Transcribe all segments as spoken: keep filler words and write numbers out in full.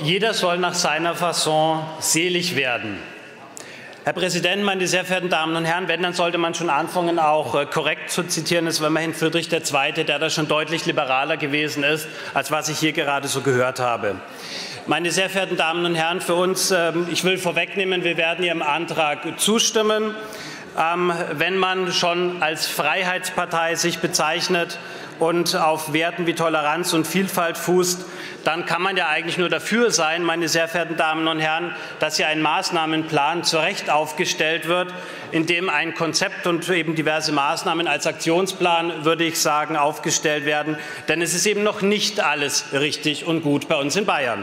Jeder soll nach seiner Fasson selig werden. Herr Präsident, meine sehr verehrten Damen und Herren, wenn, dann sollte man schon anfangen, auch äh, korrekt zu zitieren. Es war immerhin Friedrich der Zweite, der da schon deutlich liberaler gewesen ist, als was ich hier gerade so gehört habe. Meine sehr verehrten Damen und Herren, für uns, äh, ich will vorwegnehmen, wir werden Ihrem Antrag zustimmen. Ähm, wenn man schon als Freiheitspartei sich bezeichnet und auf Werten wie Toleranz und Vielfalt fußt, dann kann man ja eigentlich nur dafür sein, meine sehr verehrten Damen und Herren, dass hier ein Maßnahmenplan zu Recht aufgestellt wird, in dem ein Konzept und eben diverse Maßnahmen als Aktionsplan, würde ich sagen, aufgestellt werden. Denn es ist eben noch nicht alles richtig und gut bei uns in Bayern.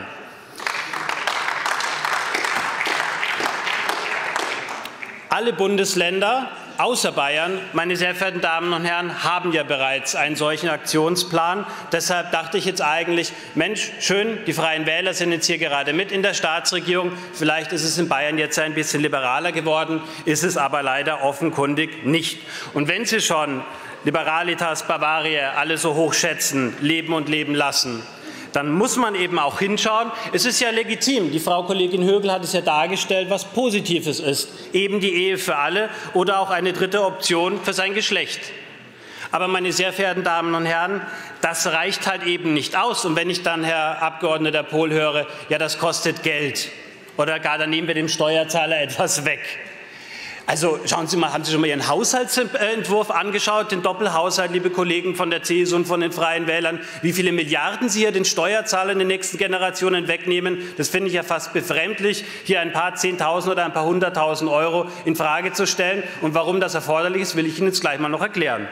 Alle Bundesländer außer Bayern, meine sehr verehrten Damen und Herren, haben ja bereits einen solchen Aktionsplan. Deshalb dachte ich jetzt eigentlich, Mensch, schön, die Freien Wähler sind jetzt hier gerade mit in der Staatsregierung. Vielleicht ist es in Bayern jetzt ein bisschen liberaler geworden, ist es aber leider offenkundig nicht. Und wenn Sie schon Liberalitas Bavariae alle so hoch schätzen, leben und leben lassen, dann muss man eben auch hinschauen. Es ist ja legitim, die Frau Kollegin Högel hat es ja dargestellt, was Positives ist, eben die Ehe für alle oder auch eine dritte Option für sein Geschlecht. Aber, meine sehr verehrten Damen und Herren, das reicht halt eben nicht aus. Und wenn ich dann, Herr Abgeordneter Pohl, höre, ja, das kostet Geld oder gar, dann nehmen wir dem Steuerzahler etwas weg. Also schauen Sie mal, haben Sie schon mal Ihren Haushaltsentwurf angeschaut, den Doppelhaushalt, liebe Kollegen von der C S U und von den Freien Wählern, wie viele Milliarden Sie hier den Steuerzahlern in den nächsten Generationen wegnehmen? Das finde ich ja fast befremdlich, hier ein paar Zehntausend oder ein paar Hunderttausend Euro in Frage zu stellen. Und warum das erforderlich ist, will ich Ihnen jetzt gleich mal noch erklären.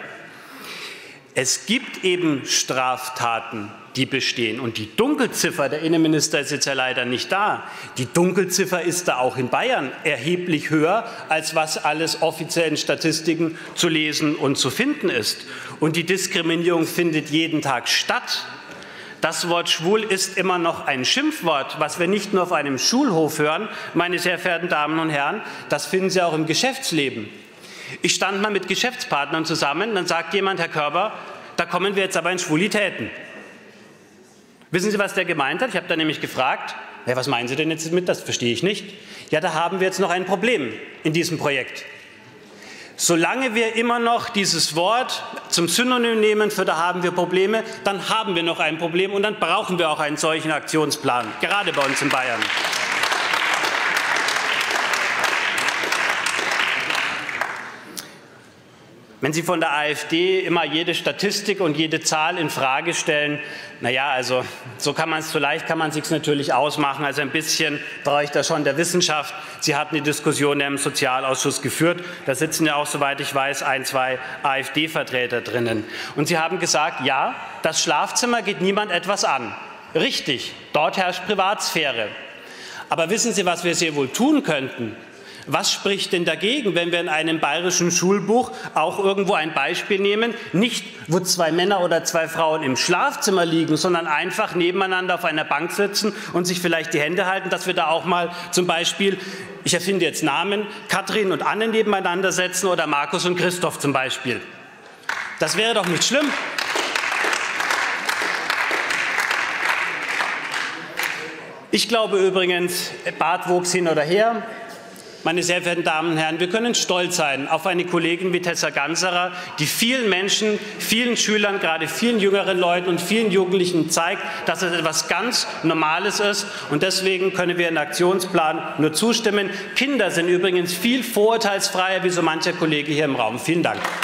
Es gibt eben Straftaten, die bestehen. Und die Dunkelziffer, der Innenminister ist jetzt ja leider nicht da, die Dunkelziffer ist da auch in Bayern erheblich höher, als was alles offiziell in Statistiken zu lesen und zu finden ist. Und die Diskriminierung findet jeden Tag statt. Das Wort schwul ist immer noch ein Schimpfwort, was wir nicht nur auf einem Schulhof hören, meine sehr verehrten Damen und Herren, das finden Sie auch im Geschäftsleben. Ich stand mal mit Geschäftspartnern zusammen, dann sagt jemand, Herr Körber, da kommen wir jetzt aber in Schwulitäten. Wissen Sie, was der gemeint hat? Ich habe da nämlich gefragt, ja, was meinen Sie denn jetzt mit, das verstehe ich nicht. Ja, da haben wir jetzt noch ein Problem in diesem Projekt. Solange wir immer noch dieses Wort zum Synonym nehmen für da haben wir Probleme, dann haben wir noch ein Problem und dann brauchen wir auch einen solchen Aktionsplan, gerade bei uns in Bayern. Wenn Sie von der AfD immer jede Statistik und jede Zahl in Frage stellen, na ja, also so kann man es, so leicht kann man es sich natürlich ausmachen. Also ein bisschen traue ich da schon der Wissenschaft. Sie hatten die Diskussion im Sozialausschuss geführt. Da sitzen ja auch, soweit ich weiß, ein, zwei AfD-Vertreter drinnen. Und Sie haben gesagt, ja, das Schlafzimmer geht niemand etwas an. Richtig, dort herrscht Privatsphäre. Aber wissen Sie, was wir sehr wohl tun könnten? Was spricht denn dagegen, wenn wir in einem bayerischen Schulbuch auch irgendwo ein Beispiel nehmen, nicht wo zwei Männer oder zwei Frauen im Schlafzimmer liegen, sondern einfach nebeneinander auf einer Bank sitzen und sich vielleicht die Hände halten, dass wir da auch mal zum Beispiel, ich erfinde jetzt Namen, Katrin und Anne nebeneinander setzen oder Markus und Christoph zum Beispiel. Das wäre doch nicht schlimm. Ich glaube übrigens, Bartwuchs hin oder her, meine sehr verehrten Damen und Herren, wir können stolz sein auf eine Kollegin wie Tessa Ganserer, die vielen Menschen, vielen Schülern, gerade vielen jüngeren Leuten und vielen Jugendlichen zeigt, dass es etwas ganz Normales ist. Und deswegen können wir den Aktionsplan nur zustimmen. Kinder sind übrigens viel vorurteilsfreier wie so mancher Kollege hier im Raum. Vielen Dank.